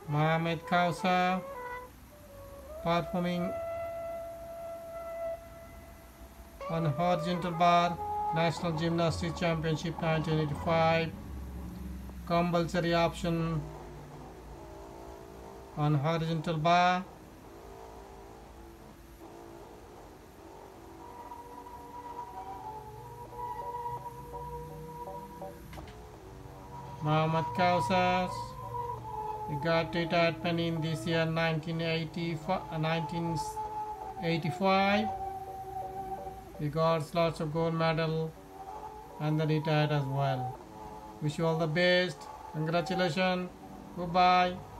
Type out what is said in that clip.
Mohammad Kaushar, performing on horizontal bar, National Gymnastics Championship 1985. Compulsory option on horizontal bar. Mohammad Kaushar, he got retirement in this year 1985. He got lots of gold medal and then retired as well. Wish you all the best. Congratulations. Goodbye.